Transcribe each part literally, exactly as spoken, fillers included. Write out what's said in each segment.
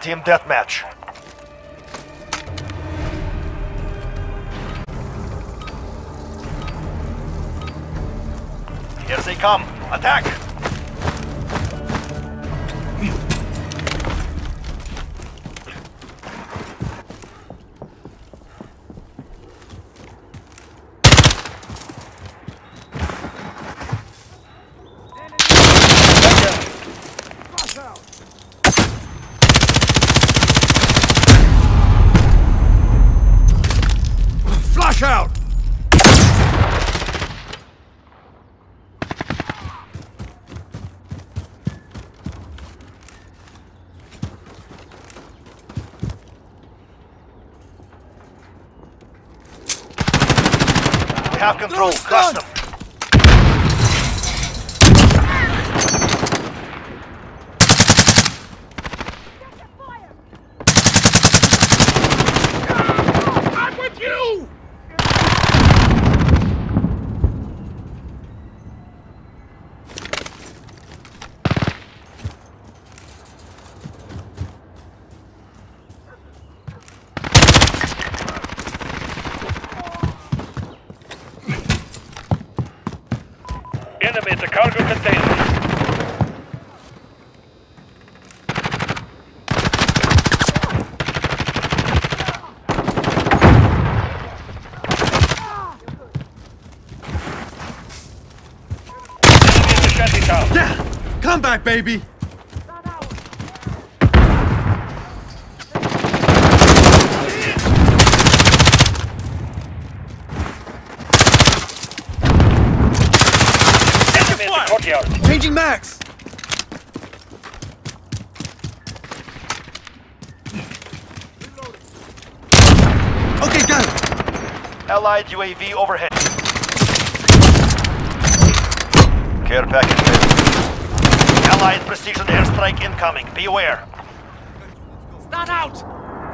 Team deathmatch. Here they come. Attack! Flash out! We have control. Crush them. I'm with you! Enemy at the cargo container. Enemy at the shanty town. Yeah! Come back, baby! Enemy in the courtyard. Changing max! Okay, got it! Allied U A V overhead. Care package ready. Allied precision airstrike incoming. Be aware. Stand out!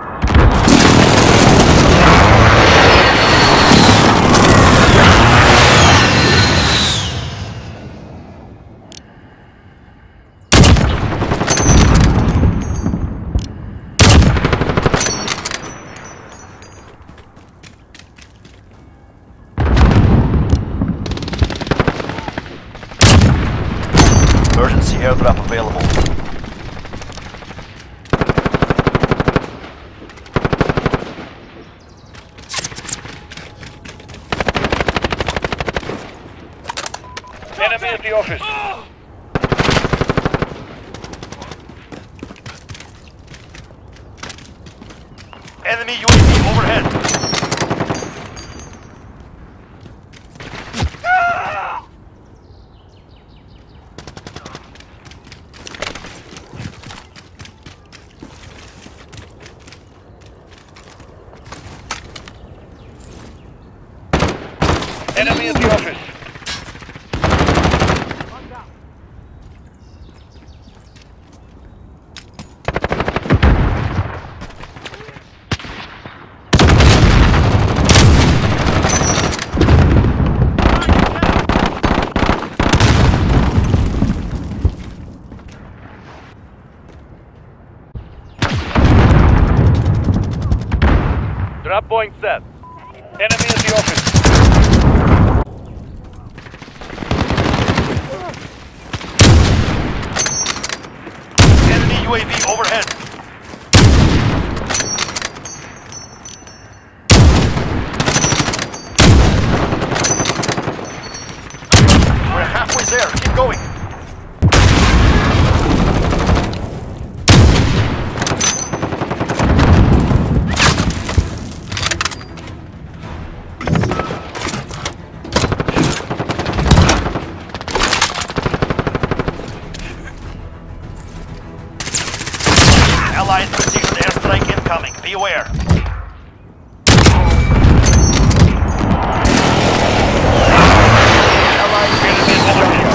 Emergency airdrop available. Enemy at the office. Enemy U A V overhead. Enemy at the office. Drop point set. Enemy at the office. Enemy U A V overhead. We're halfway there. Keep going. Allied precision airstrike incoming. Be aware. Allied enemy overhead.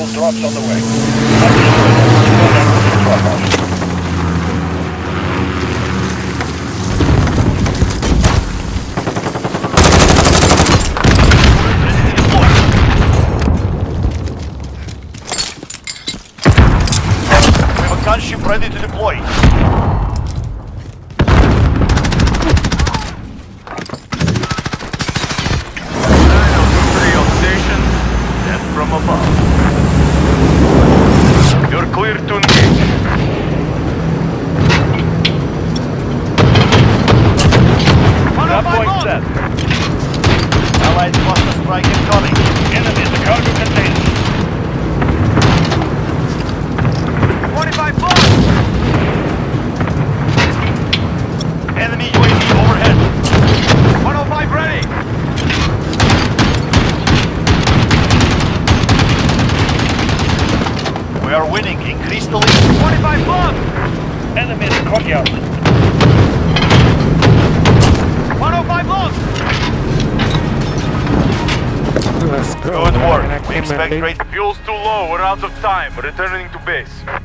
Valuable drops on the way. Drop off. Gunship ready to deploy. Station, death from above. You're clear to engage. Drop point set. Allied cluster strike incoming. Enemy in the cargo container. twenty-five plus! Enemy U A V overhead. one oh five ready! We are winning. Increase the lead. twenty-five plus! Enemy in the courtyard. one oh five plus! Let's go. Good work. Man, I We came in expect late. great... Fuel's too low, we're out of time. Returning to base.